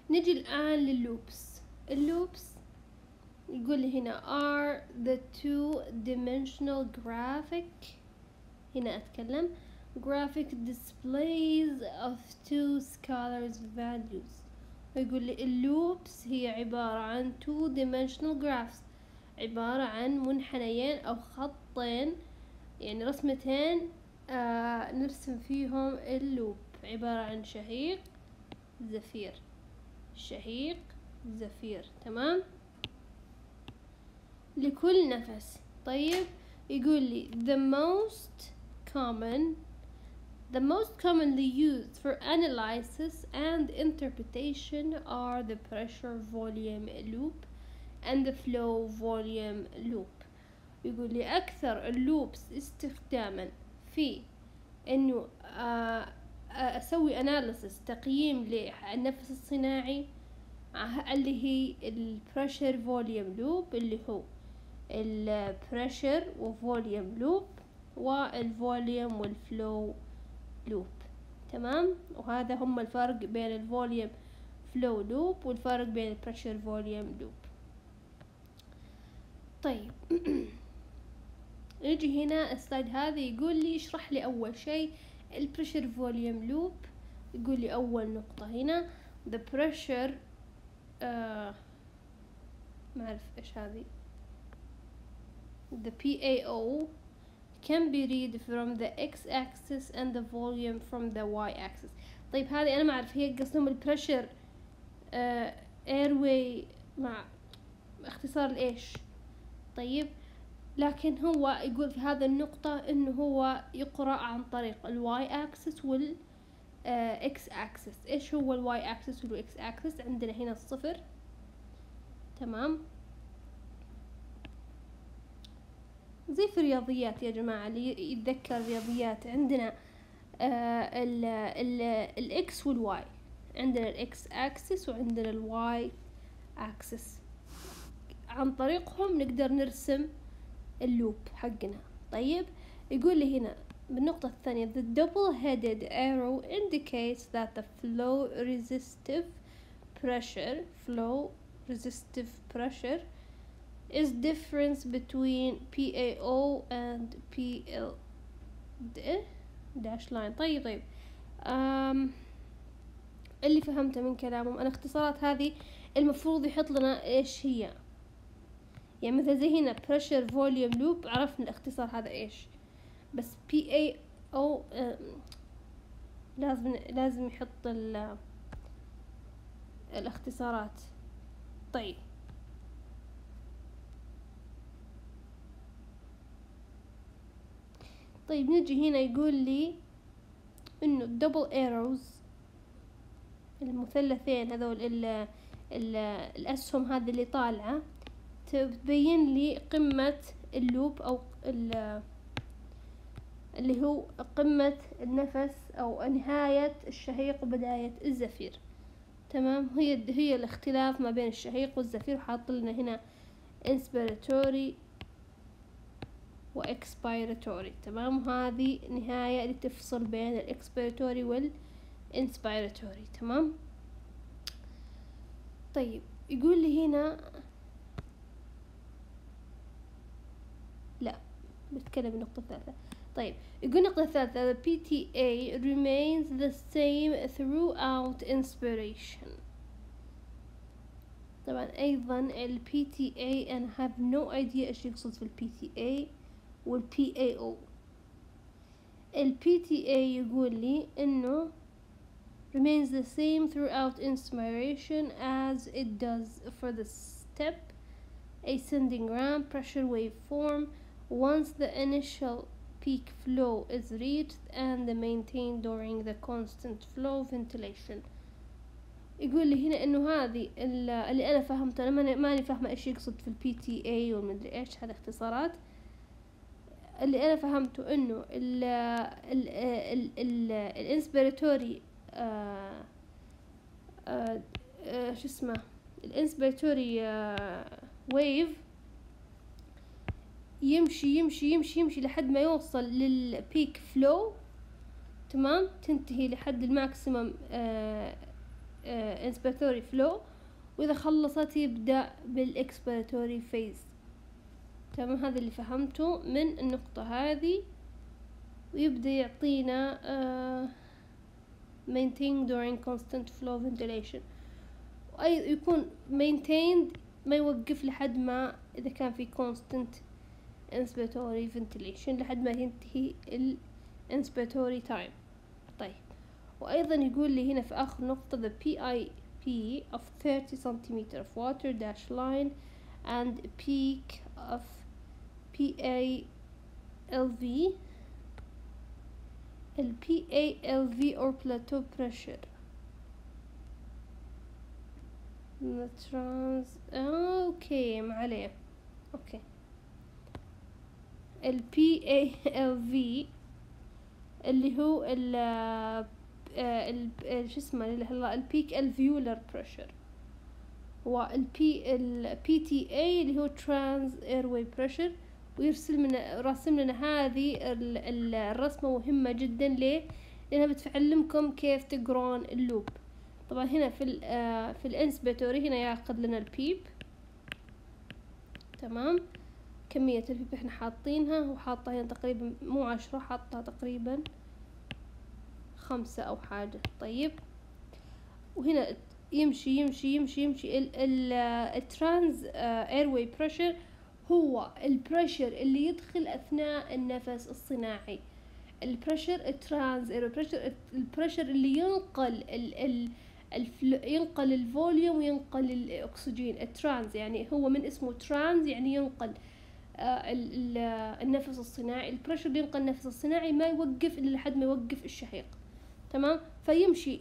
نجي الآن لللوبس. اللوبس يقول لي هنا are the two dimensional graphic، هنا أتكلم graphic displays of two scalars values. ويقول لي اللوبس هي عبارة عن two dimensional graphs، عبارة عن منحنيين أو خطين، يعني رسمتين نرسم فيهم اللوب، عبارة عن شهيق زفير، شهيق زفير. تمام، لكل نفس. طيب يقول لي the most commonly used for analysis and interpretation are the pressure volume loop and the flow volume loop. يقول لي أكثر اللوبس استخداما في إنه أسوي أناليسيس، تقييم للنفس الصناعي، اللي هي البريشر فوليوم لوب، اللي هو البريشر وفوليوم لوب، والفوليوم والفلو لوب. تمام، وهذا هم الفرق بين الفوليوم فلو لوب والفرق بين البريشر فوليوم لوب. طيب نجي هنا السلايد هذا يقول لي اشرح لي أول شيء البريشر فوليوم لوب. يقول لي أول نقطة هنا the pressure ما أعرف إيش هذه، the PAO can be read from the x-axis and the volume from the y-axis. طيب هذه أنا ما أعرف هي قصدهم البريشر airway مع اختصار لإيش. طيب لكن هو يقول في هذا النقطة إنه هو يقرأ عن طريق الواي اكسس اكس اكسس. ايش هو الواي اكسس والاكس اكسس؟ عندنا هنا الصفر. تمام، زي في الرياضيات يا جماعة، اللي يتذكر رياضيات عندنا الاكس والواي، عندنا الاكس اكسس وعندنا الواي اكسس، عن طريقهم نقدر نرسم اللوب حقنا. طيب يقول لي هنا بالنقطة الثانية the double-headed arrow indicates that the flow resistive pressure is difference between PAO and PL dash line. طيب اللي فهمته من كلامهم أنا اختصارات هذه المفروض يحط لنا إيش هي، يعني مثلا زي هنا pressure volume loop عرفنا الاختصار هذا إيش، بس PAO لازم يحط الاختصارات. طيب نجي هنا يقول لي انه الدبل ايروز، المثلثين هذول الاسهم هذه اللي طالعة تبين لي قمة اللوب او اللي هو قمة النفس او نهاية الشهيق وبداية الزفير. تمام، هي الاختلاف ما بين الشهيق والزفير. حاط لنا هنا inspiratory واكسبيراتوري. تمام، هذه نهاية اللي تفصل بين الاكسبيراتوري والانسبيراتوري. تمام. طيب يقول لي هنا لا بتكلم النقطة الثالثة. طيب يقول النقطة الثالثة the PTA remains the same throughout inspiration. طبعا أيضا ال PTA أنا have no idea إيش يقصد في ال PTA وال PAO. ال PTA يقول لي إنه remains the same throughout inspiration as it does for the step ascending ramp pressure waveform once the initial peak flow is reached and maintained during the constant flow ventilation. يقول لي هنا انه هذه اللي انا فهمته، انا ماني فاهمه ايش يقصد في البي تي اي والمدري ايش، هذا اختصارات. اللي انا فهمته انه الانسبيراتوري شو اسمه الانسبيراتوري ويف يمشي يمشي يمشي يمشي لحد ما يوصل للبيك فلو. تمام، تنتهي لحد الماكسيمم inspiratory flow، وإذا خلصت يبدأ بالexpiratory phase. تمام، هذا اللي فهمته من النقطة هذه. ويبدأ يعطينا maintained during constant flow ventilation، يكون maintained ما يوقف لحد ما إذا كان في constant inspiratory ventilation لحد ما ينتهي ال inspiratory time. طيب، وأيضا يقول لي هنا في آخر نقطة the PIP of 30 centimeter of water dash line and peak of PALV. ال PALV or plateau pressure اوكي ما عليه. اوكي، ال PALV اللي هو شو اسمه ال peak alveolar pressure، وال PTA اللي هو trans airway pressure. راسم لنا هذه الرسمة مهمة جدا. ليه؟ لأنها بتعلمكم كيف تقرون اللوب. طبعا هنا في الانسبيتوري هنا ياخذ لنا البيب. تمام، كمية البيب احنا حاطينها، وحاطة هنا تقريبا مو 10، حاطها تقريبا 5 أو حاجة. طيب، وهنا يمشي الترانز ايروي بريشر هو البريشر اللي يدخل أثناء النفس الصناعي. البريشر الترانز ايروي بريشر، البريشر اللي ينقل الفوليوم وينقل الأكسجين. الترانز يعني هو من اسمه ترانز يعني ينقل النفس الصناعي. البريشر اللي ينقل النفس الصناعي ما يوقف إلا لحد ما يوقف الشهيق. تمام، فيمشي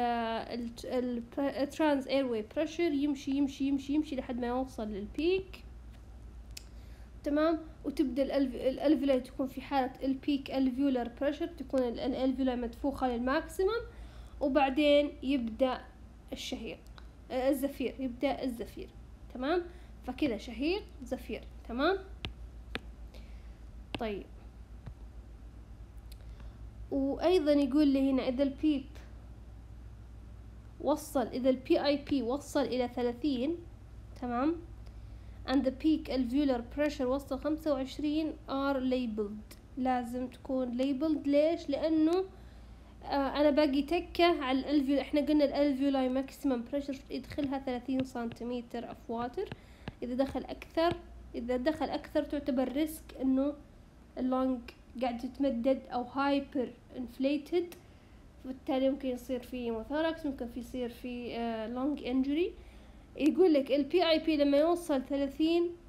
الترانز ايروي بريشر يمشي لحد ما يوصل للبيك. تمام، وتبدأ الالفيولاي تكون في حالة البيك الفيولار بريشر، تكون الالفيولاي مدفوخة للماكسيمم، وبعدين يبدأ الشهيق الزفير، يبدأ الزفير. تمام، فكذا شهيق زفير. تمام. طيب، وأيضا يقول لي هنا إذا البيب وصل، إذا PIP وصل إلى 30، تمام، and the peak alveolar pressure وصل 25 are labeled. لازم تكون labeled. ليش؟ لأنه أنا باقي تكة على الالفيولاي. إحنا قلنا الالفيولاي ماكسيمم بريشر يدخلها 30 سنتيمتر of water. إذا دخل أكثر تعتبر ريسك إنه اللونج قاعد تتمدد أو هايبر انفليتد، وبالتالي ممكن يصير في هيموثوركس، ممكن يصير في لونج انجري. يقول لك ال PIP لما يوصل 30،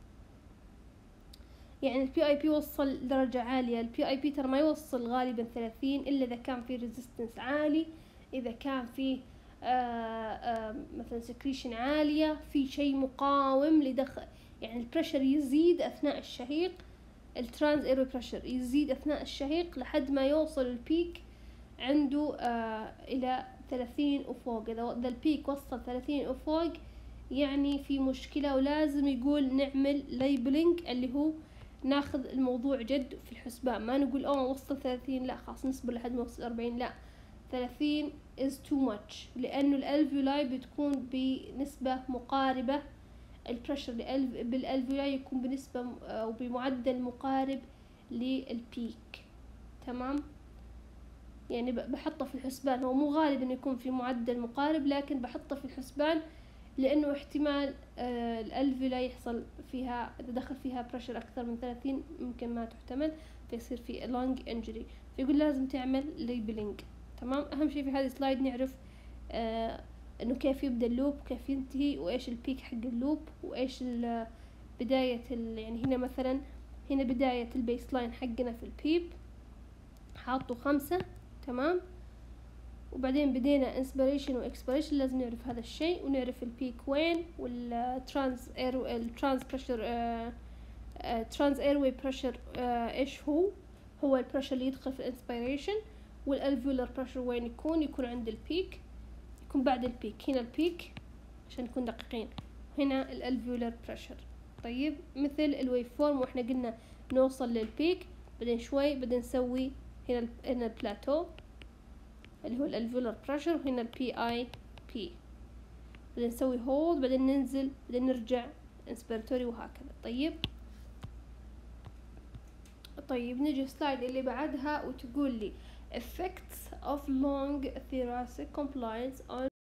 يعني ال PIP وصل درجة عالية. ال PIP ترى ما يوصل غالبا 30 إلا إذا كان في ريزيستنس عالي، إذا كان في مثلا سكريشن عالية، في شيء مقاوم لدخل، يعني البريشر يزيد أثناء الشهيق. الترانز ايروي بريشر يزيد أثناء الشهيق لحد ما يوصل البيك عنده إلى 30 وفوق. إذا البيك وصل 30 وفوق يعني في مشكلة، ولازم يقول نعمل ليبلينج اللي هو ناخذ الموضوع جد في الحسبان. ما نقول وصل 30 لا خلاص نصبر لحد ما يوصل 40. لا، 30 is too much، لأنه الالفيولاي بتكون بنسبة مقاربة. البريشر بالالفيولاي يكون بنسبة أو بمعدل مقارب للبيك. تمام، يعني بحطه في الحسبان. هو مو غالب انه يكون في معدل مقارب، لكن بحطه في الحسبان لانه احتمال الالفيولاي يحصل فيها، اذا دخل فيها بريشر اكثر من 30 ممكن ما تحتمل فيصير في لونج انجري. فيقول لازم تعمل ليبلينج. تمام، اهم شيء في هذه السلايد نعرف انه كيف يبدا اللوب وكيف ينتهي، وايش البيك حق اللوب، وايش بداية يعني هنا مثلا هنا بداية البيس لاين حقنا في البيب حاطه 5. تمام، وبعدين بدينا انسبيريشن واكسبيريشن. لازم نعرف هذا الشيء، ونعرف البيك وين، والترانز الترانز بريشر ترانز ايروي بريشر ايش هو البريشر اللي يدخل في الانسبيريشن. والالفيولار بريشر وين يكون عند البيك، يكون بعد البيك. هنا البيك عشان نكون دقيقين، هنا الالفيولار بريشر. طيب، مثل الويف فورم، واحنا قلنا نوصل للبيك بعدين شوي بدنا نسوي هنا البلاتو اللي هو الالفيولار بريشر، وهنا البي اي P، بعدين نسوي هولد، بعدين ننزل، بعدين نرجع inspiratory وهكذا. طيب نجي السلايد اللي بعدها وتقول لي effects of long thoracic compliance on.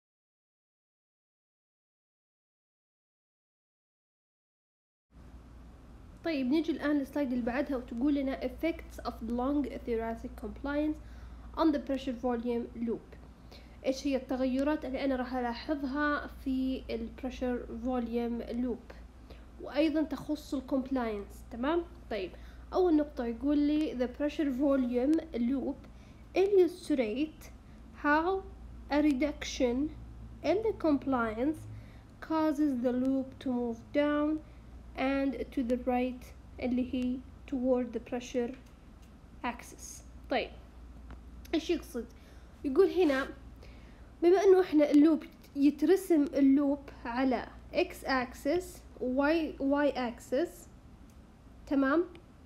طيب نجي الآن للسلايد اللي بعدها وتقول لنا effects of long thoracic compliance on the pressure volume loop. ايش هي التغيرات اللي انا راح الاحظها في ال pressure volume loop وايضا تخص ال compliance. تمام. طيب اول نقطة يقول لي the pressure volume loop illustrate how a reduction in the compliance causes the loop to move down and to the right اللي هي toward the pressure axis. طيب ايش يقصد؟ يقول هنا بما انه احنا اللوب يترسم اللوب على x axis و y axis، تمام،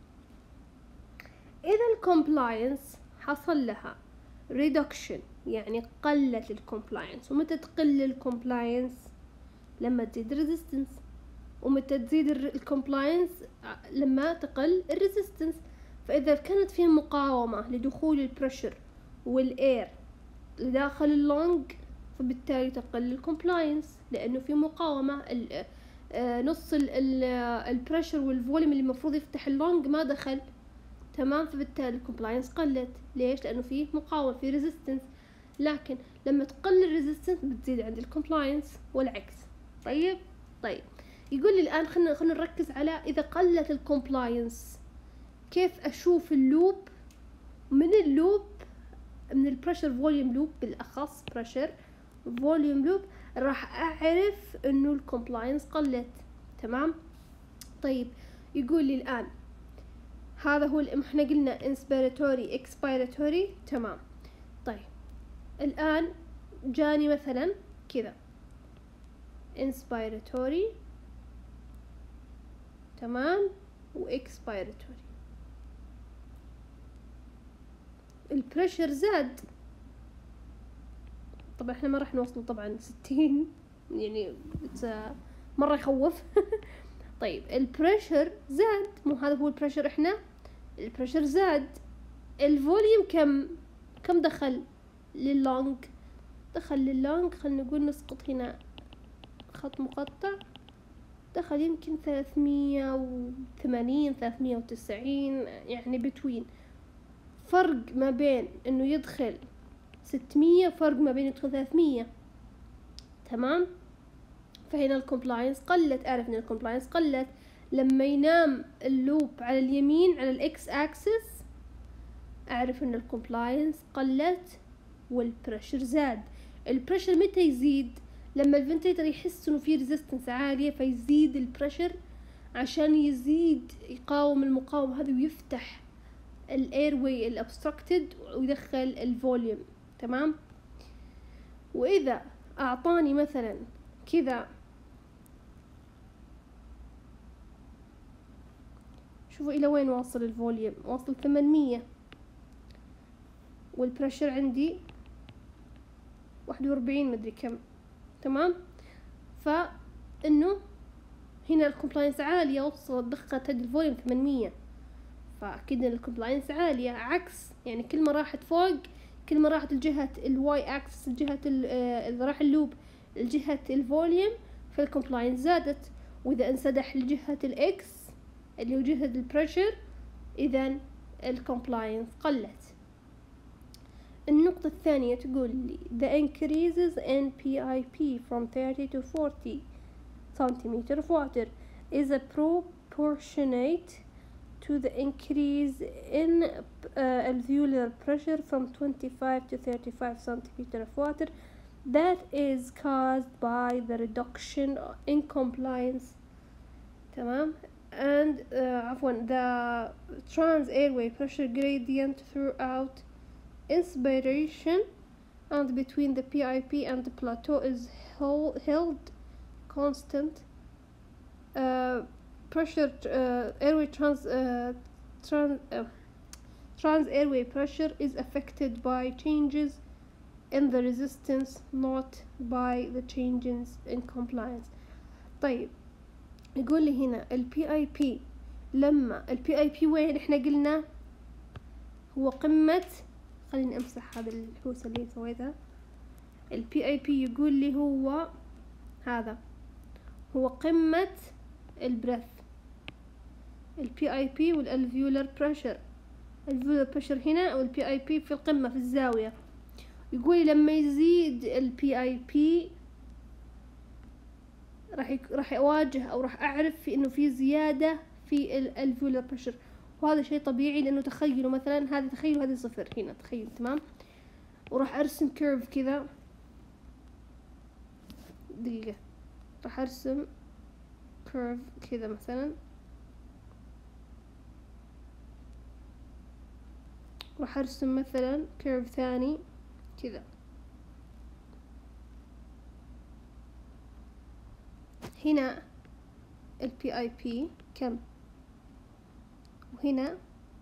اذا الكومبلاينس حصل لها reduction يعني قلت الكومبلاينس. ومتى تقل الكومبلاينس؟ لما تزيد resistance. ومتى تزيد الكومبلاينس؟ لما تقل الريزيستنس. فاذا كانت في مقاومة لدخول البريشر والاير لداخل اللونج فبالتالي تقل الكومبلاينس لانه في مقاومة. نص البريشر والفوليوم اللي المفروض يفتح اللونج ما دخل، تمام، فبالتالي الكومبلاينس قلت. ليش؟ لانه في مقاومة، في ريزيستنس. لكن لما تقل الريزيستنس بتزيد عند الكومبلاينس والعكس. طيب يقول لي الان خلينا نركز على اذا قلت الكومبلاينس كيف اشوف اللوب. من البريشر فوليوم لوب بالاخص بريشر فوليوم لوب راح اعرف انه الكومبلاينس قلت. تمام. طيب يقول لي الان هذا هو احنا قلنا inspiratory expiratory. تمام. طيب الان جاني مثلا كذا inspiratory، تمام، و expiratory. البريشر زاد، طبعا احنا ما راح نوصل طبعا 60 يعني مرة يخوف. طيب البريشر زاد، مو هذا هو البريشر، احنا البريشر زاد. الفوليوم كم دخل لللونج؟ خلينا نقول نسقط هنا خط مقطع، دخل يمكن 380 390 يعني بتوين. فرق ما بين انه يدخل 600 فرق ما بين يدخل 300. تمام. فهنا الكومبلاينس قلت. اعرف ان الكومبلاينس قلت لما ينام اللوب على اليمين على الاكس اكسس، اعرف ان الكومبلاينس قلت والبريشر زاد. البريشر متى يزيد؟ لما الفنتيتر يحس انه في ريزيستنس عالية فيزيد البريشر عشان يزيد يقاوم المقاومة هذا ويفتح الاير واي الابستراكتد ويدخل الفوليوم. تمام. واذا اعطاني مثلا كذا، شوفوا الى وين واصل الفوليوم، واصل 800 والبريشر عندي 41 مدري كم. تمام. فانه هنا الكومبلاينس عالية وصلت دقة الفوليوم 800، فاكيد ان الكومبلاينس عالية. عكس يعني كل ما راحت فوق، كل ما راحت الجهة الواي اكسس، الجهة اذا راح اللوب الجهة الفوليوم فالكومبلاينس زادت. واذا انسدح لجهة الاكس اللي هو جهة البريشر اذا الكومبلاينس قلت. النقطة الثانية تقول لي the increases in PIP from 30 to 40 centimeter of water is a proportionate to the increase in alveolar pressure from 25 to 35 centimeter of water that is caused by the reduction in compliance. تمام. and the trans airway pressure gradient throughout inspiration and between the PIP and the plateau is held constant. Pressure airway trans airway pressure is affected by changes in the resistance not by the changes in compliance. طيب يقول لي هنا ال PIP، لما ال PIP وين احنا قلنا هو قمة، خليني امسح هذا الحوسة اللي سويتها. ال PIP يقول لي هو هذا هو قمة البريث، ال PIP والالفيولر بريشر. الفيولر بريشر هنا وال PIP في القمة في الزاوية. يقول لي لما يزيد ال PIP راح اواجه او راح اعرف في انه في زيادة في الالفيولر بريشر، وهذا شيء طبيعي لانه تخيلوا مثلا هذا، تخيلوا هذه صفر هنا، تخيل تمام، وراح ارسم كيرف كذا. دقيقة، راح ارسم كيرف كذا مثلا، راح ارسم مثلا كيرف ثاني كذا. هنا ال PIP كم، وهنا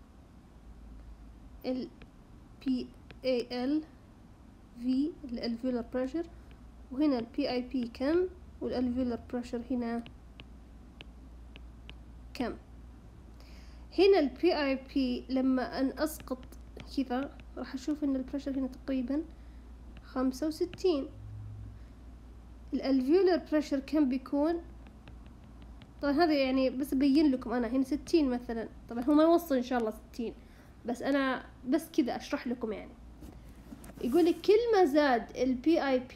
ال PAL V الالفيولر بريشر، وهنا ال PIP كم والالفيولر بريشر هنا كم. هنا ال PIP لما ان اسقط كذا راح اشوف ان البريشر هنا تقريبا 65. الالفيولر بريشر كم بيكون؟ طبعا هذا يعني بس ابين لكم، انا هنا 60 مثلا، طبعا هو ما يوصل ان شاء الله 60، بس انا بس كذا اشرح لكم يعني. يقول لك كل ما زاد ال PIP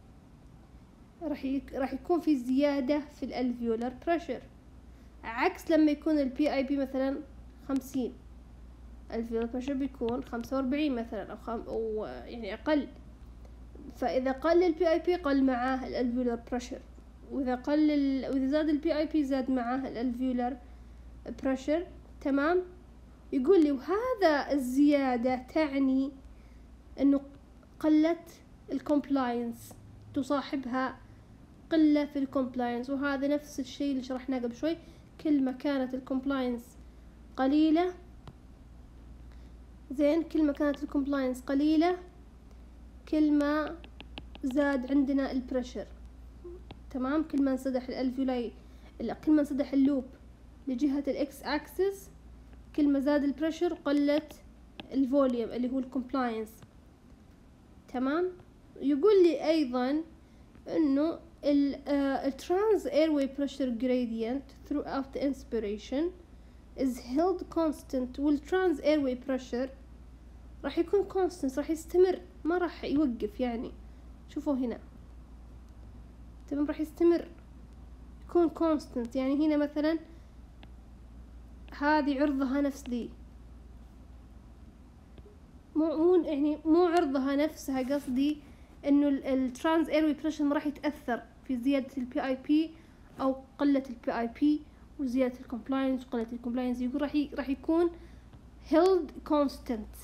راح يكون في زيادة في الالفيولر بريشر، عكس لما يكون ال PIP مثلا 50 الالفيولر بريشر بيكون 45 مثلا او يعني اقل. فاذا قل ال PIP قل معاه الالفيولر بريشر، واذا واذا زاد ال PIP زاد معاه الالفيولر بريشر. تمام. يقول لي وهذا الزيادة تعني انه قلت الكومبلاينس، تصاحبها قلة في الكومبلاينس، وهذا نفس الشيء اللي شرحناه قبل شوي. كل ما كانت الكومبلاينس قليلة، زين، كل ما كانت الكومبلاينس قليلة كل ما زاد عندنا البريشر. تمام. كل ما انسدح الالفيولاي، كل ما انسدح اللوب لجهة الاكس اكسس، كل ما زاد البريشر قلت الفوليوم اللي هو الكومبلاينس. تمام. يقول لي ايضا انه الترانس airway pressure gradient throughout the inspiration is held constant، والترانس airway pressure راح يكون constant، راح يستمر ما راح يوقف يعني. شوفوا هنا تمام، راح يستمر يكون constant. يعني هنا مثلا هذه عرضها نفس ذي، مو عرضها نفسها، قصدي انه الترانس ايروي بريشر ما راح يتاثر في زياده البي اي بي او قله البي اي بي، وزياده الكومبلاينس وقله الكومبلاينس. يقول راح يكون held constant.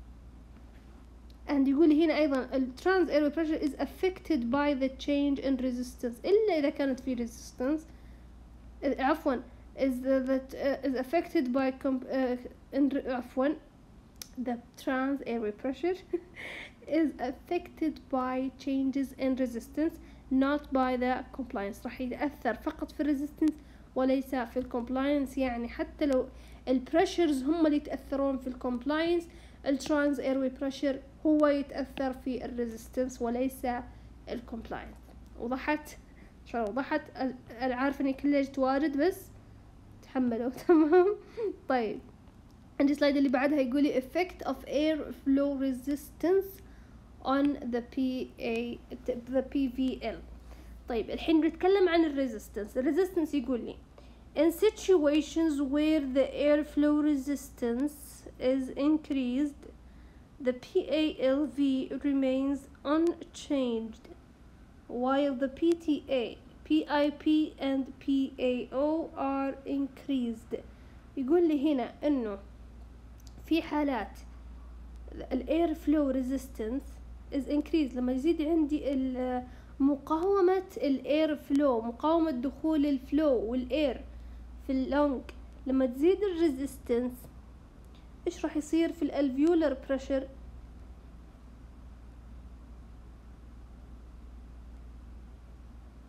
and يقول هنا ايضا الترانس ايروي بريشر is affected by the change in resistance، الا اذا كانت في resistance، عفوا is affected by عفوا the trans airway pressure is affected by changes in resistance not by the compliance. راح يتأثر فقط في الريزيستنس وليس في الكومبلاينس. يعني حتى لو البريشرز هم اللي يتأثرون في الكومبلاينس، الترانس ايروي بريشر هو يتأثر في الريزيستنس وليس الكومبلاينس. وضحت؟ ان شاء الله وضحت. انا عارفه اني كلها جت وارد بس تحملوا. تمام. طيب عندي سلايد اللي بعدها يقول لي effect of air flow resistance on the PVL. طيب الحين بنتكلم عن الريزيستنس. الريزيستنس يقول لي in situations where the airflow resistance is increased the PALV remains unchanged while the PTA, PIP and PAO are increased. يقول لي هنا انه في حالات الاير فلو ريزيستنس is increased، لما يزيد عندي مقاومة الاير فلو، مقاومة دخول الفلو والاير في اللونج، لما تزيد الريزيستنس ايش راح يصير في الالفيولر بريشر؟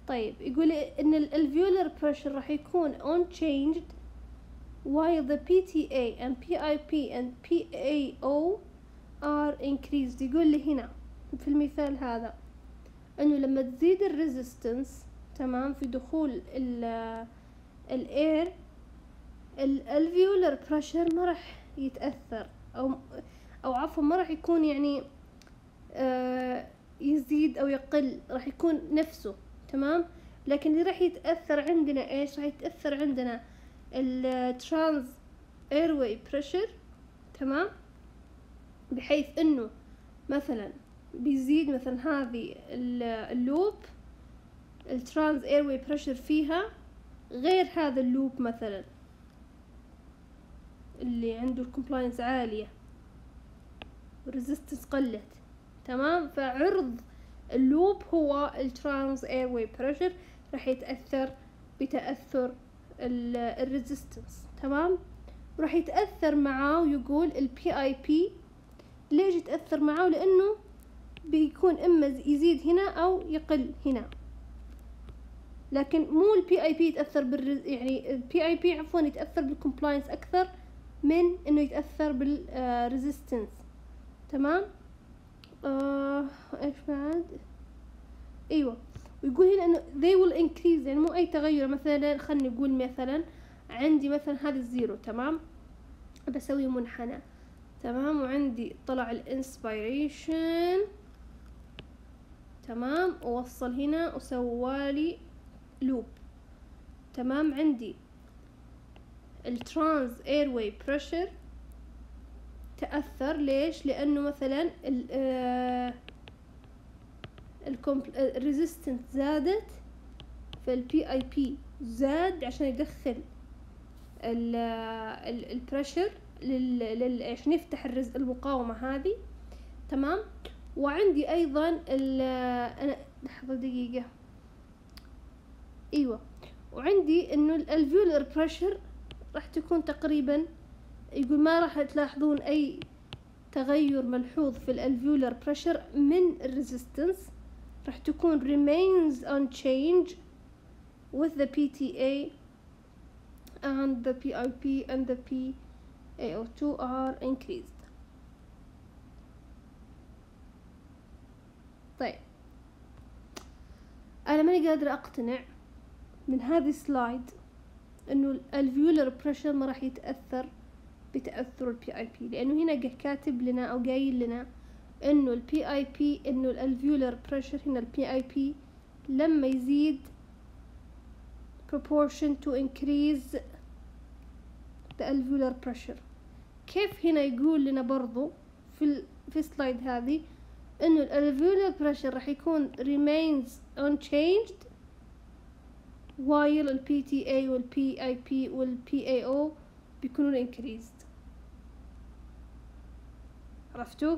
طيب يقول ان الالفيولر بريشر راح يكون unchanged while the PTA and PIP and PAO are increased. يقول لي هنا في المثال هذا انه لما تزيد الريزيستنس تمام في دخول الاير الالفيولر بريشر ما راح يتأثر او عفوا ما راح يكون يعني يزيد او يقل، راح يكون نفسه تمام. لكن اللي راح يتأثر عندنا ايش؟ راح يتأثر عندنا الترانز ايرواي بريشر تمام، بحيث انه مثلا بيزيد مثلا هذه اللوب الترانز ايرواي بريشر فيها غير هذا اللوب مثلا اللي عنده الكومبلاينس عالية والريزيستنس قلت تمام. فعرض اللوب هو الترانز ايرواي بريشر راح يتأثر بتأثر الريزيستنس تمام. راح يتأثر معاه ويقول البي اي بي. ليش يتأثر معاه؟ لأنه بيكون إما يزيد هنا أو يقل هنا، لكن مو البي اي بي يتأثر يعني البي اي بي عفوا يتأثر بالكومبلاينس أكثر من إنه يتأثر بالريزيستنس تمام. إيش بعد؟ أيوة، ويقول هنا إنه they will increase، يعني مو أي تغير. مثلا خلني نقول مثلا عندي مثلا هذا الزيرو تمام، بسوي منحنى تمام، وعندي طلع الانسبيريشن تمام، ووصل هنا وسوالي لوب تمام. عندي الترانز ايرواي بريشر تأثر. ليش؟ لأنه مثلا الريزيستنس زادت، فالبي اي بي زاد عشان يدخل البريشر عشان يفتح المقاومة هذه تمام. وعندي ايضا انا لحظة دقيقة، ايوه، وعندي انه الالفيولر بريشر راح تكون تقريبا، يقول ما راح تلاحظون اي تغير ملحوظ في الالفيولر بريشر من الريزيستنس، راح تكون remains unchanged with the PTA and the PIP and the PaO2 are increased. طيب انا ماني قادرة اقتنع من هذه السلايد انه الالفيولر بريشر ما راح يتأثر بتأثر البي اي بي، لانه هنا كاتب لنا او قايل لنا انه البي اي بي، انه الالفيولر بريشر هنا البي اي بي لما يزيد proportion to increase the alveolar pressure. كيف هنا يقول لنا برضو في السلايد هذه انه الالفيولر بريشر راح يكون remains unchanged while ال PTA وال PIP وال PAO بيكونون increased. عرفتوا؟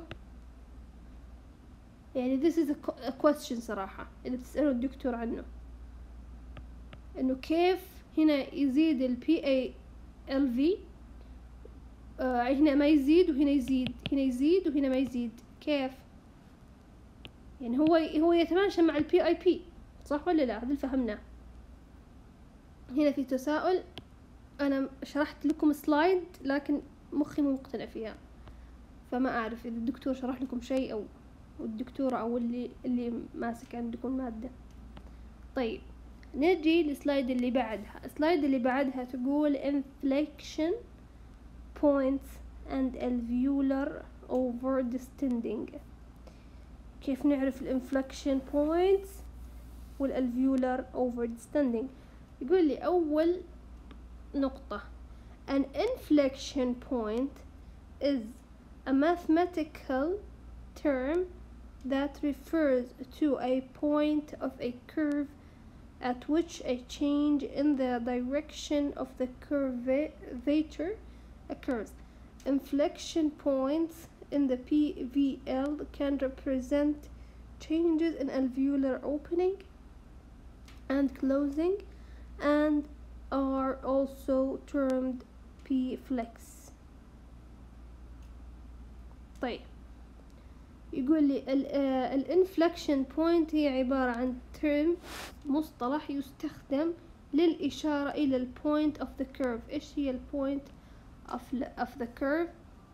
يعني this is a question صراحة اللي بتسألوا الدكتور عنه، انه كيف هنا يزيد ال PALV هنا ما يزيد وهنا يزيد، هنا يزيد وهنا ما يزيد، كيف؟ يعني هو يتماشى مع ال PIP صح ولا لا؟ هذا اللي فهمناه. هنا في تساؤل، انا شرحت لكم سلايد لكن مخي مو مقتنع فيها، فما اعرف اذا الدكتور شرح لكم شيء او الدكتورة او اللي ماسك عندكم مادة. طيب نجي للسلايد اللي بعدها. السلايد اللي بعدها تقول inflection points and alveolar over distending. كيف نعرف الانفلكشن points والالفيولار over distending؟ يقول لي اول نقطة an inflection point is a mathematical term that refers to a point of a curve at which a change in the direction of the curvature occurs. Inflection points in the PVL can represent changes in alveolar opening and closing and are also termed P-flex. طيب يقول لي الانفلكشن بوينت هي عبارة عن ترم، مصطلح يستخدم للإشارة إلى البوينت of the curve. إيش هي البوينت of the curve؟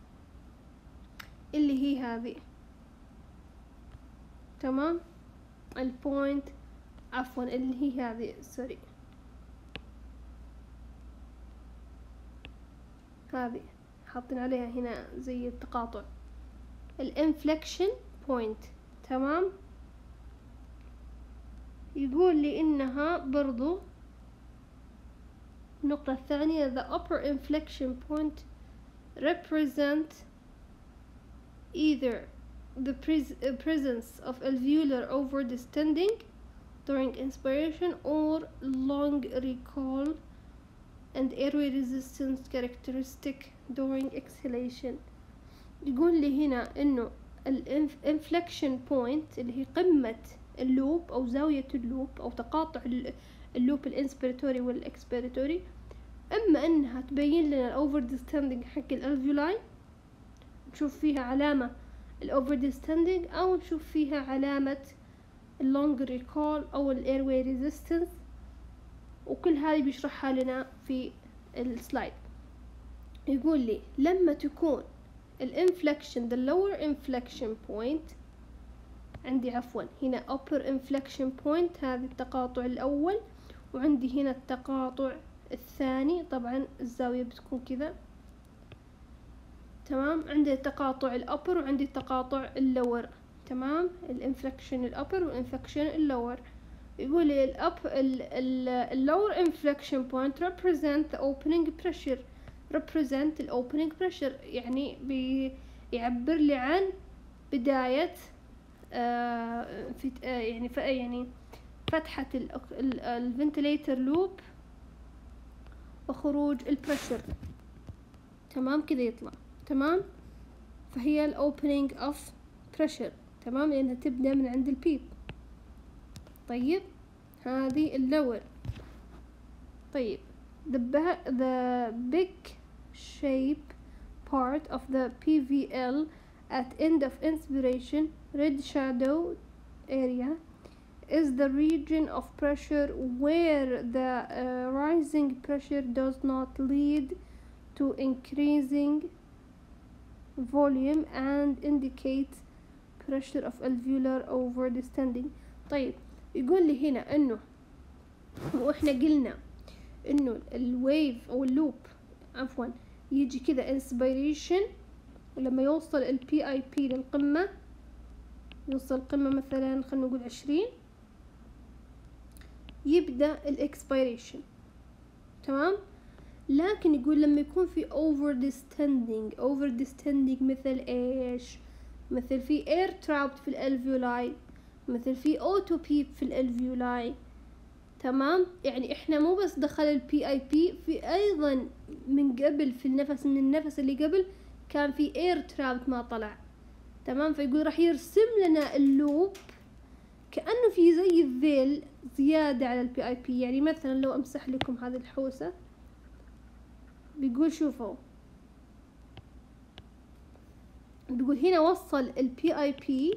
اللي هي هذه، تمام. البوينت عفوا اللي هي هذه، سوري، هذه حاطين عليها هنا زي التقاطع، الانفلكشن بوينت، تمام. يقول لي إنها برضو النقطة الثانية the upper inflection point represent either the presence of alveolar overdistending during inspiration or long recall and airway resistance characteristic during exhalation. يقول لي هنا إنه الانفلكشن بوينت اللي هي قمة اللوب أو زاوية اللوب أو تقاطع اللوب الانسبيراتوري والاكسبيراتوري، اما انها تبين لنا الاوفر ديستندنج حق الالفيولاي، نشوف فيها علامة الاوفر ديستندنج، او نشوف فيها علامة اللونج ريكول او الايرواي ريزيستنس، وكل هذه بيشرحها لنا في السلايد. يقول لي لما تكون الانفلكشن the lower inflection point عندي، عفوا هنا upper inflection point، هذا التقاطع الأول، وعندي هنا التقاطع الثاني، طبعا الزاوية بتكون كذا، تمام. عندي التقاطع الأبر وعندي التقاطع اللور، تمام. الانفلكشن الأبر والانفلكشن اللور. يقول لي اللور inflection point represent the opening pressure، represent the opening pressure يعني بيعبر لي عن بداية يعني فتحة الفنتليتر لوب وخروج البريشر، تمام. كذا يطلع، تمام. فهي الاوبننج اوف بريشر، تمام، لانها تبدأ من عند البيب. طيب هذه اللور. طيب the big shape part of the PVL at end of inspiration, red shadow area, is the region of pressure where the rising pressure does not lead to increasing volume and indicates pressure of alveolar overdistending. طيب يقول لي هنا انه واحنا قلنا انه الويف او اللوب عفوا يجي كذا inspiration، ولما يوصل ال PIP للقمة، يوصل القمة مثلا خلينا نقول 20، يبدأ الاكسبيريشن، تمام. لكن يقول لما يكون في over descending مثل ايش؟ مثل في air trapped في الالفيولاي، مثل في auto peep في الالفيولاي، تمام. يعني احنا مو بس دخل ال PIP، في ايضا من قبل في النفس، من النفس اللي قبل كان في air trapped ما طلع، تمام. فيقول راح يرسم لنا اللوب كأنه في زي الذيل زيادة على ال PIP. يعني مثلا لو امسح لكم هذه الحوسة، بيقول شوفوا، بيقول هنا وصل ال PIP،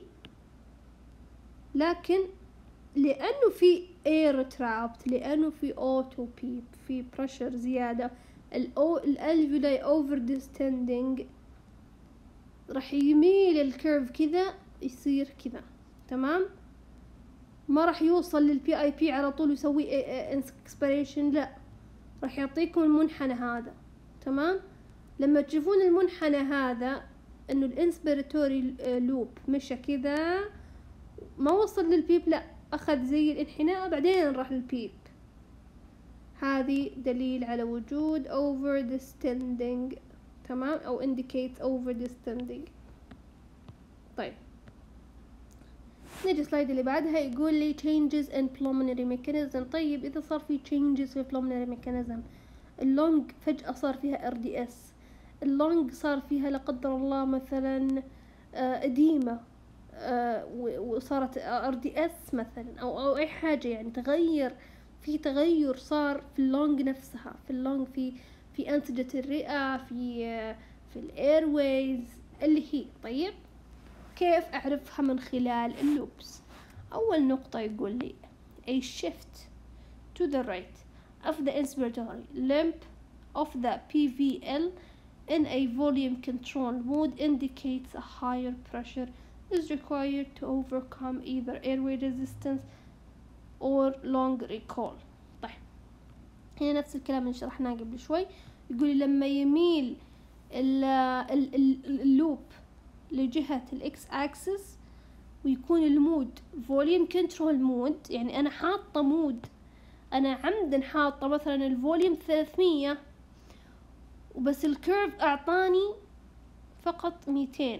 لكن لأنه في air trapped، لأنه في auto peep، في pressure زيادة، الالفيولاي over descending، راح يميل الكيرف كذا، يصير كذا، تمام. ما راح يوصل لل PIP على طول يسوي inspiration، لا، راح يعطيكم المنحنى هذا، تمام. لما تشوفون المنحنى هذا انه الانسبيراتوري لوب مشى كذا، ما وصل للبيب، لا، اخذ زي الانحناء بعدين راح للبيب، هذه دليل على وجود over descending، تمام، او indicates over descending. طيب نيجي سلايد اللي بعدها، يقول لي changes in pulmonary mechanism. طيب إذا صار في changes في pulmonary mechanism، اللونج فجأة صار فيها RDS، اللونج صار فيها لا قدر الله مثلا إديمة، وصارت RDS مثلا، أو أي حاجة، يعني تغير صار في اللونج نفسها، في اللونج، في أنسجة الرئة، في الإيرويز اللي هي. طيب كيف أعرفها؟ من خلال اللوبس. أول نقطة يقول لي a shift to the right of the inspiratory limb of the PVL in a volume control mode indicates a higher pressure is required to overcome either airway resistance or long recall. طيب هنا نفس الكلام اللي شرحناه قبل شوي. يقول لي لما يميل اللوب لجهة الاكس اكسس ويكون المود فوليوم كنترول مود، يعني انا حاطة مود، انا عمدا حاطة مثلا الفوليوم 300 وبس الكيرف اعطاني فقط 200،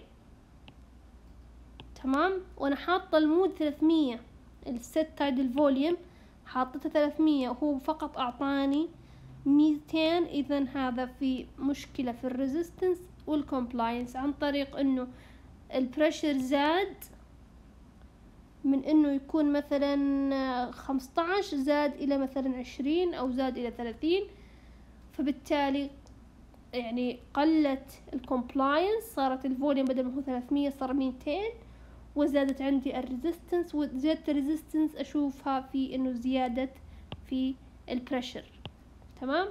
تمام، وانا حاطة المود 300، الست تايد الفوليوم حاطته 300 وهو فقط اعطاني 200. اذا هذا في مشكلة في الريزيستنس والكومبلاينس عن طريق انه البريشر زاد من انه يكون مثلا 15 زاد الى مثلا 20 او زاد الى 30، فبالتالي يعني قلت الكومبلاينس، صارت الفوليوم بدل ما هو 300 صار 200، وزادت عندي الريزيستنس، وزيادة الريزيستنس اشوفها في انه زيادة في البريشر. تمام.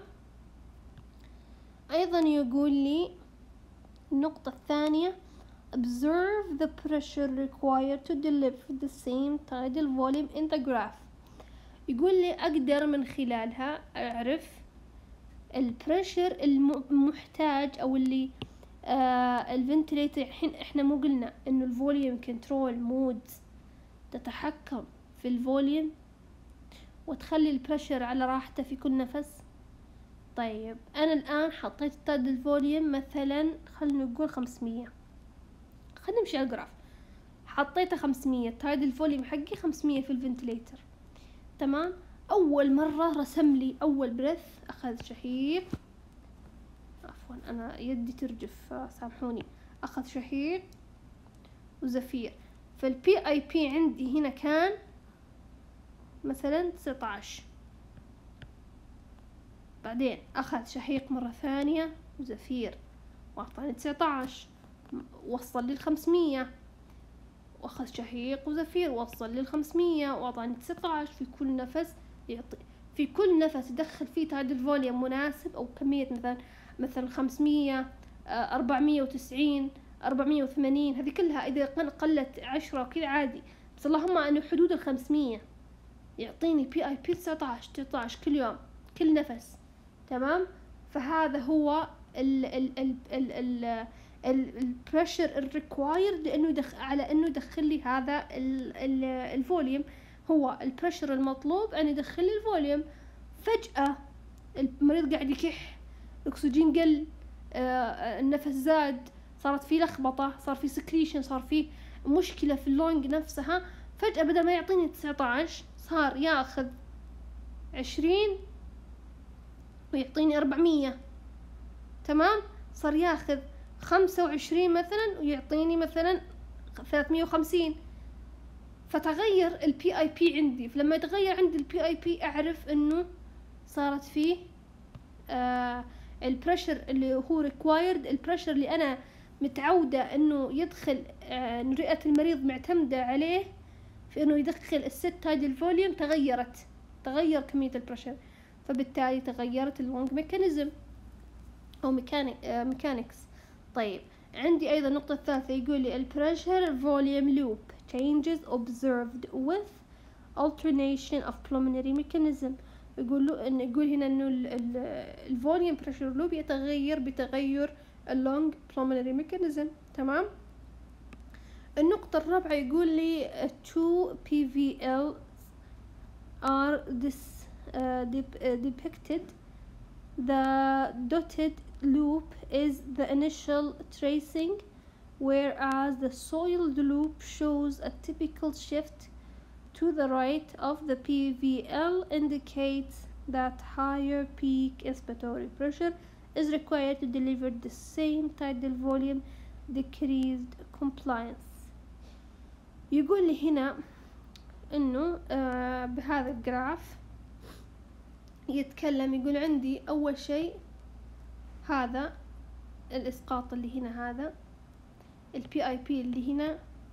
ايضا يقول لي النقطة الثانية observe the pressure required to deliver the same tidal volume in the graph. يقول لي اقدر من خلالها اعرف البريشر المحتاج او اللي الفنتليتر. الحين احنا مو قلنا انه الفوليوم كنترول مود تتحكم في الفوليوم وتخلي البريشر على راحته في كل نفس؟ طيب انا الان حطيت تايد الفوليوم مثلا خلينا نقول 500، خلينا نمشي على الجراف، حطيته 500 تايد الفوليوم حقي 500 في الفنتليتر. تمام. اول مرة رسم لي اول بريث، اخذ شهيق، عفوا انا يدي ترجف سامحوني، اخذ شهيق وزفير. فالبي اي بي عندي هنا كان مثلا 19، بعدين اخذ شهيق مرة ثانية وزفير واعطاني 19، وصل لي 500، واخذ شهيق وزفير وصل لي 500 واعطاني 19. في كل نفس يعطي، في كل نفس يدخل فيه تايد الفوليوم مناسب او كمية مثلا 500 490 480، هذه كلها اذا قلت 10 كذا عادي، بس اللهم انه حدود 500 يعطيني بي اي بي 19 كل يوم كل نفس. تمام. فهذا هو البريشر الريكوايرد لانه على انه يدخل لي هذا الفوليوم، هو البريشر المطلوب ان يدخل لي الفوليوم. فجأة المريض قاعد يكح، الاكسجين قل، النفس زاد، صارت في لخبطة، صار في سكريشن، صار في مشكلة في اللونج نفسها. فجأة بدل ما يعطيني 19 صار ياخذ 20 ويعطيني 400. تمام. صار ياخذ 25 مثلا ويعطيني مثلا 350. فتغير البي اي بي عندي. فلما يتغير عندي البي اي بي اعرف انه صارت فيه البريشر اللي هو ريكوايرد، البريشر اللي انا متعودة انه يدخل، رئة المريض معتمدة عليه في انه يدخل الست تايد الفوليوم، تغير كمية البريشر، فبالتالي تغيرت اللونج ميكانيزم او ميكانيكس. طيب عندي ايضا النقطة الثالثة يقول لي البريشر فوليوم لوب changes observed with alternation of pulmonary mechanism. يقول هنا انه الفوليوم بريشر لوب يتغير بتغير اللونج pulmonary mechanism. تمام. النقطة الرابعة يقول لي 2 PVL are depicted. The dotted loop is the initial tracing, whereas the soiled loop shows a typical shift to the right of the PVL, indicates that higher peak inspiratory pressure is required to deliver the same tidal volume, decreased compliance. يقول لي هنا انه بهذا الجراف يتكلم، يقول عندي اول شيء هذا الاسقاط اللي هنا، هذا البي اي بي اللي هنا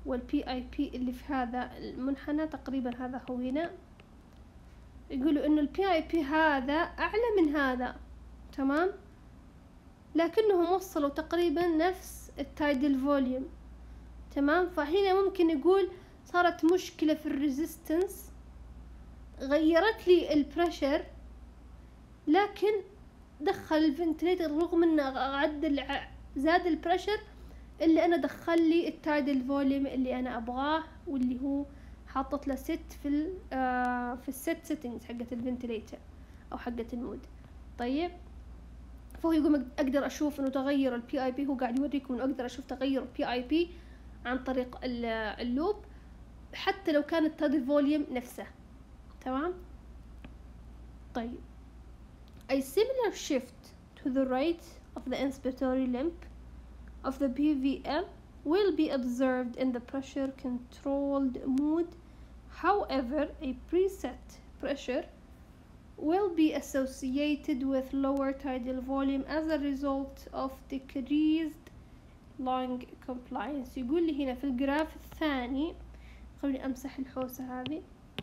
والبي اي بي اللي في هذا المنحنى تقريبا هذا هو هنا، يقولوا انه البي اي بي هذا اعلى من هذا، تمام، لكنهم وصلوا تقريبا نفس التايدل فوليوم، تمام. فهنا ممكن يقول صارت مشكلة في الريزيستنس، غيرت لي البريشر، لكن دخل الفنتليتر رغم انه عدل زاد البريشر، اللي انا دخل لي التايدل فوليوم اللي انا ابغاه، واللي هو حاطط له ست في الست سيتنجز حقت الفنتليتر او حقت المود. طيب، فهو يقول اقدر اشوف انه تغير البي اي بي، هو قاعد يوريكم انه اقدر اشوف تغير البي اي بي عن طريق اللوب، حتى لو كان التايدل فوليوم نفسه، تمام. طيب، a similar shift to the right of the inspiratory lamp of the PVM will be observed in the pressure controlled mode. However, a preset pressure will be associated with lower tidal volume as a result of decreased lung compliance. يقول لي هنا في الجراف الثاني، خلوني امسح الحوسة هذه،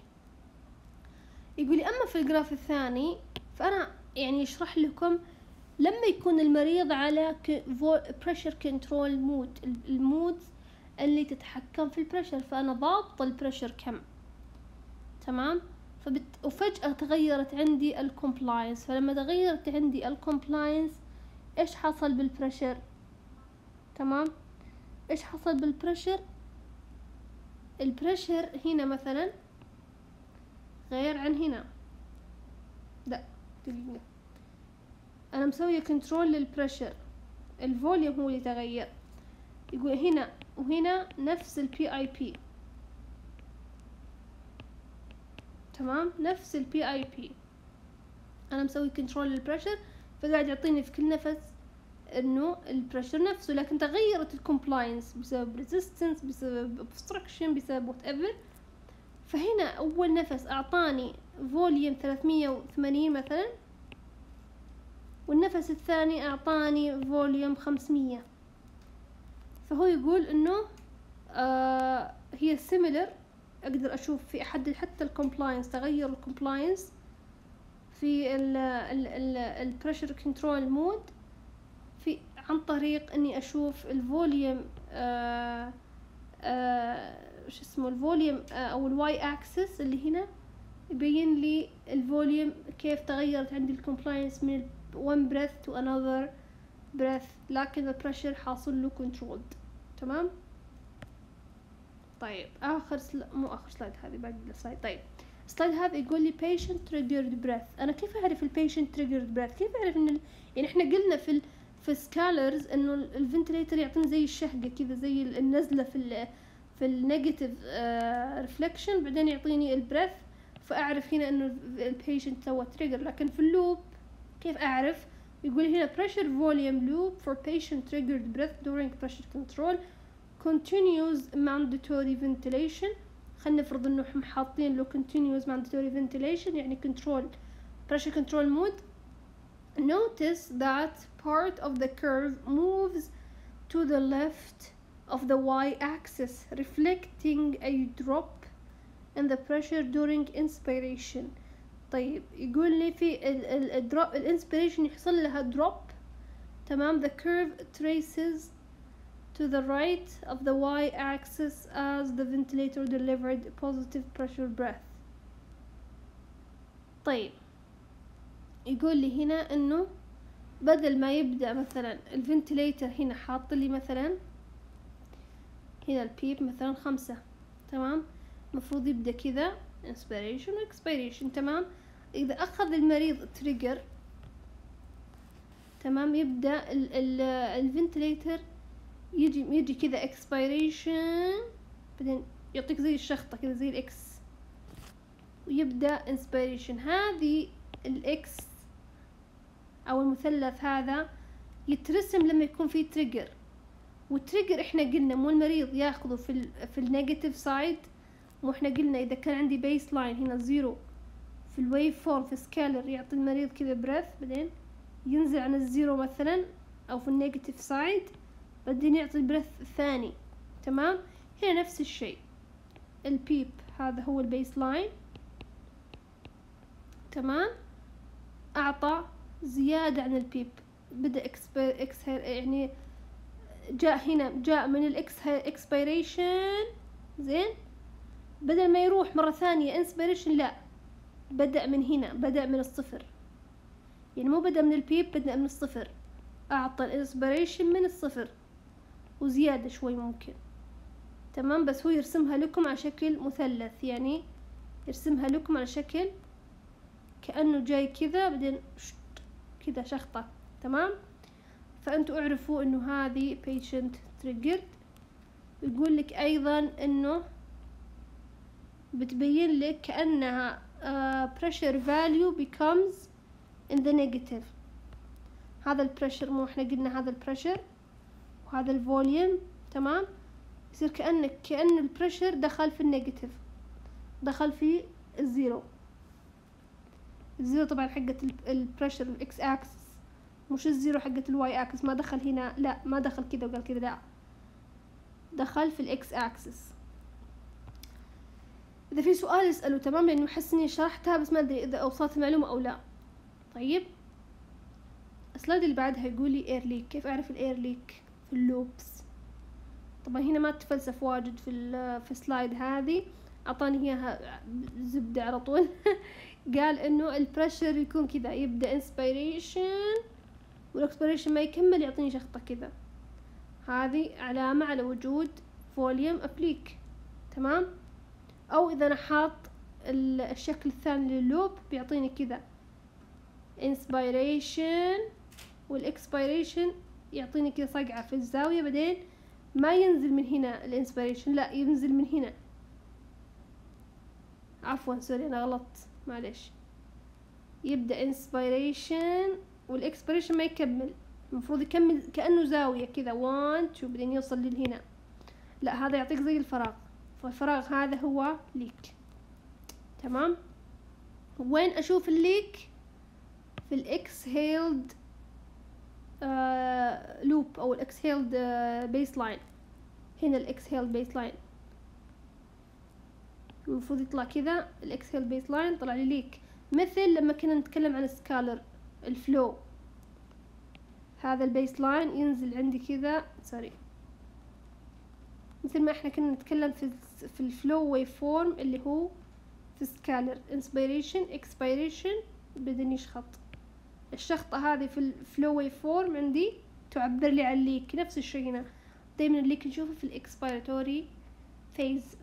يقول لي اما في الجراف الثاني فانا يعني يشرح لكم لما يكون المريض على pressure control mode، المود اللي تتحكم في البريشر، فانا ضابط البريشر كم، تمام. وفجأة تغيرت عندي الكومبلاينس، فلما تغيرت عندي الكومبلاينس ايش حصل بالبريشر، تمام. ايش حصل بالبريشر؟ البريشر هنا مثلا غير عن هنا، لا دقيقة، انا مسوية كنترول للبريشر، الفوليوم هو اللي تغير. يقول هنا وهنا نفس البي اي بي، تمام، نفس البي اي بي، انا مسوي كنترول للبريشر، فقاعد يعطيني في كل نفس انه البريشر نفسه، لكن تغيرت الكومبلاينس بسبب ريزيستنس، بسبب اوبستراكشن، بسبب وات ايفر. فهنا اول نفس اعطاني فوليوم 380 مثلا، والنفس الثاني اعطاني فوليوم 500. فهو يقول انه هي similar، اقدر اشوف في احدد حتى الكومبلاينس، تغير الكومبلاينس في البريشر كنترول مود، في عن طريق اني اشوف الفوليوم شو اسمه الفوليوم او الواي اكسس اللي هنا، يبين لي الفوليوم كيف تغيرت عندي الكومبلاينس من one breath to another breath، لكن البريشر حاصل له controlled، تمام. طيب مو اخر سلايد، هذه باقي السلايد. طيب السلايد هذا يقول لي patient triggered breath. انا كيف اعرف patient triggered breath؟ كيف اعرف ان يعني احنا قلنا في سكالرز انه الفنتليتر يعطيني زي الشهقة كذا، زي النزلة في النيجاتيف ريفلكشن، بعدين يعطيني البريث، فاعرف هنا انه البيشنت سوى تريجر. لكن في اللوب كيف اعرف؟ يقول هنا pressure volume loop for patient triggered breath during pressure control continuous mandatory ventilation. خلينا نفرض انه هم حاطين له continuous mandatory ventilation، يعني control pressure control mode. Notice that part of the curve moves to the left of the y-axis, reflecting a drop in the pressure during inspiration. طيب يقول لي في الدروب الانسبيريشن يحصل لها دروب، تمام. The curve traces to the right of the y-axis as the ventilator delivered positive pressure breath. طيب يقول لي هنا انه بدل ما يبدأ مثلا الفنتليتر هنا حاط لي مثلا هنا البيب مثلا 5، تمام، مفروض يبدأ كذا inspiration و expiration، تمام. إذا أخذ المريض تريجر، تمام، يبدأ الفنتليتر يجي كذا expiration، بعدين يعطيك زي الشخطة كذا زي الإكس، ويبدأ inspiration. هذه الإكس أو المثلث هذا يترسم لما يكون فيه تريجر، والتريجر إحنا قلنا مو المريض ياخذه في النيجاتيف سايد، مو إحنا قلنا إذا كان عندي بيس لاين هنا 0 في الويف فورم في سكالر يعطي المريض كذا بريث، بعدين ينزل عن الزيرو مثلا أو في النيجاتيف سايد، بعدين يعطي البريث الثاني، تمام. هنا نفس الشيء، البيب هذا هو البيس لاين، تمام، اعطى زيادة عن البيب، بدأ يعني جاء من الاكسبيريشن، زين، بدل ما يروح مرة ثانية انسبيريشن، لا، بدأ من هنا، بدأ من الصفر، يعني مو بدأ من البيب، بدأ من الصفر، اعطى الانسبيريشن من الصفر وزيادة شوي ممكن، تمام. بس هو يرسمها لكم على شكل مثلث، يعني يرسمها لكم على شكل كأنه جاي كذا بعدين كذا شخطة، تمام. فأنتوا اعرفوا انه هذه patient triggered. يقول لك ايضا انه بتبين لك كأنها pressure value becomes in the negative. هذا البريشر، مو احنا قلنا هذا البريشر وهذا الفوليوم، تمام، يصير كأن البريشر دخل في النيجاتيف، دخل في الزيرو طبعا حقة البريشر الاكس اكسس، مش الزيرو حقة الواي اكسس، ما دخل هنا، لا ما دخل كذا وقال كذا، لا، دخل في الاكس اكسس. اذا في سؤال اسأله، تمام، لانه احس اني شرحتها بس ما ادري اذا اوصلت المعلومة او لا. طيب السلايد اللي بعدها يقول لي اير ليك. كيف اعرف الاير ليك في اللوبس؟ طبعا هنا ما تفلسف واجد في السلايد هذه، اعطاني اياها زبدة على طول. قال انه البريشر يكون كذا، يبدأ انسبيريشن والاكسبيريشن ما يكمل، يعطيني شخطة كذا، هذه علامة على وجود فوليوم ابليك، تمام. او اذا انا حاط الشكل الثاني لللوب بيعطيني كذا انسبيريشن والاكسبيريشن، يعطيني كذا صقعة في الزاوية، بعدين ما ينزل من هنا الانسبيريشن، لا ينزل من هنا، عفوا سوري انا غلطت، معلش، يبدأ انسبيريشن والاكسبيريشن ما يكمل، المفروض يكمل كأنه زاوية كذا 1 2 بعدين يوصل لهنا، لا هذا يعطيك زي الفراغ، فالفراغ هذا هو ليك، تمام. وين اشوف الليك؟ في الاكسهيلد لوب او الاكسهيلد بيس لاين. هنا الاكسهيلد بيس لاين المفروض يطلع كذا، الاكسهيلد بيس لاين طلع لي ليك، مثل لما كنا نتكلم عن السكالر الفلو، هذا البيس لاين ينزل عندي كذا، سوري، مثل ما احنا كنا نتكلم في الفلو ويف فورم اللي هو في سكالر انسبيريشن اكسبيريشن بعدين يشخط. الشخطة هذه في الفلو ويف فورم عندي تعبر لي عن الليك، نفس الشيء هنا دايما الليك نشوفه في الاكسبيراتوري فيز.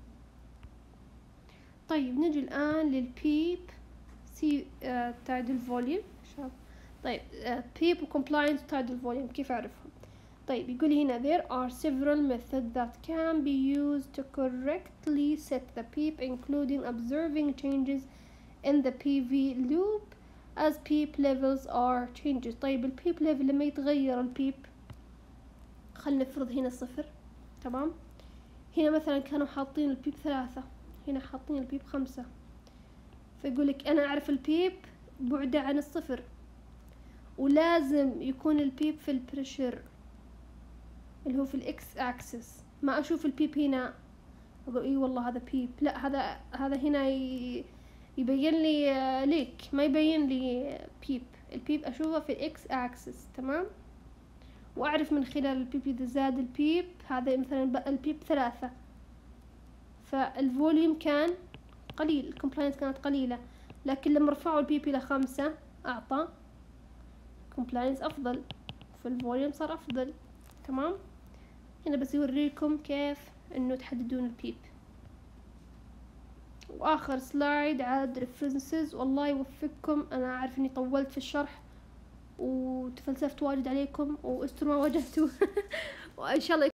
طيب نجي الآن للبيب سي تايدل فوليوم. طيب بيب وكومبلاينس تايدل فوليوم كيف أعرفهم؟ طيب يقول هنا there are several methods that can be used to correctly set the PEEP, including observing changes in the PV loop as PEEP levels are changes. طيب البيب level لما يتغير البيب، خلنا نفرض هنا 0، تمام، هنا مثلا كانوا حاطين البيب 3، هنا حاطين البيب 5، فيقولك أنا أعرف البيب بعده عن 0، ولازم يكون البيب في البريشر اللي هو في الاكس اكسس، ما اشوف البيب هنا اقول اي والله هذا بيب، لا هذا هنا يبين لي ليك، ما يبين لي بيب. البيب اشوفه في الاكس اكسس، تمام، واعرف من خلال البيب اذا زاد البيب، هذا مثلا البيب 3 فالفوليوم كان قليل، الكومبلاينس كانت قليلة، لكن لما رفعوا البيب الى 5 اعطى كومبلاينس افضل، فالفوليوم صار افضل، تمام. هنا بس يوريكم كيف انه تحددون البيب. واخر سلايد عاد ريفرنسز. والله يوفقكم، انا اعرف اني طولت في الشرح وتفلسفت واجد عليكم واستر ما واجهتوا وان شاء الله